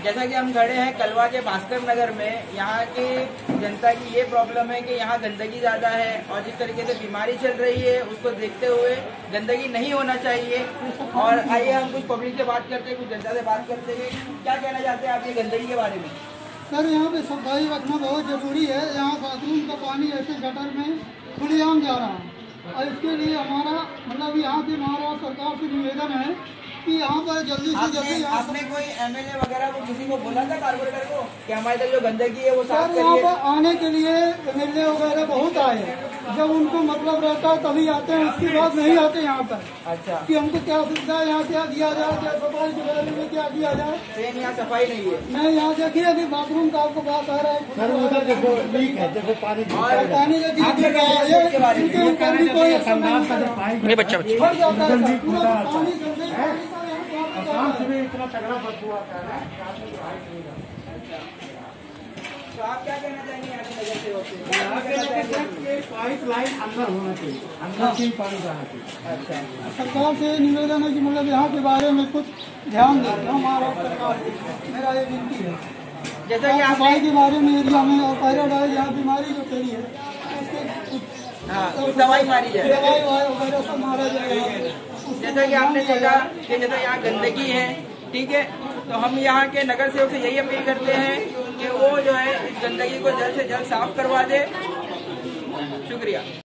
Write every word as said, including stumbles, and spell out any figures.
जैसा कि हम खड़े हैं कलवा के भास्कर नगर में, यहाँ की जनता की ये प्रॉब्लम है कि यहाँ गंदगी ज्यादा है और जिस तरीके से बीमारी चल रही है उसको देखते हुए गंदगी नहीं होना चाहिए। और आइए हम कुछ पब्लिक से बात करते हैं, कुछ जनता से बात करते हैं। क्या कहना चाहते हैं आप ये गंदगी के बारे में? सर यहाँ पे सफाई रखना बहुत जरूरी है। यहाँ बाथरूम का पानी ऐसे गटर में खुलेआम जा रहा है और इसके लिए हमारा मतलब यहाँ से हमारा सरकार से निवेदन है कि यहाँ पर जल्दी से जल्दी। आपने कोई एमएलए वगैरह को किसी को बोला था कारपोरेटर को कि हमारे तक जो गंदगी है वो साफ करिए? यहाँ पर आने के लिए एमएलए वगैरह बहुत आए, जब उनको मतलब रहता है तभी आते हैं, उसके बाद नहीं आते यहाँ पर। अच्छा, कि हमको क्या सुविधा यहाँ क्या दिया जाए, क्या सफाई के बारे में क्या दिया जाए। ट्रेन यहाँ सफाई नहीं है। नहीं, यहाँ देखिए अभी बाथरूम का आपको बात आ रहा है, उधर देखो लीक है, देखो पानी पानी नहीं बच्चा इतना तगड़ा बदबू आता है। तो आप क्या कहना चाहेंगे यहाँ की नजर से? पाइप लाइन अंदर होना चाहिए, अंदर से ही पानी जाना चाहिए। अच्छा, सरकार से निवेदन है कि मतलब यहाँ के बारे में कुछ ध्यान दें हमारा सरकार। मेरा ये विनती है जैसा कि आप सफाई के बारे में एरिया में और पैराडाइज यहाँ बीमारी जो फैली है उसके हाँ, दवाई मारी जाए, दवाई वगैरह सब मारा जाए। जैसा कि आपने देखा कि जैसा यहाँ गंदगी है, ठीक है, तो हम यहाँ के नगर सेवक से यही अपील करते हैं कि वो जो है इस गंदगी को जल्द से जल्द साफ करवा दे। शुक्रिया।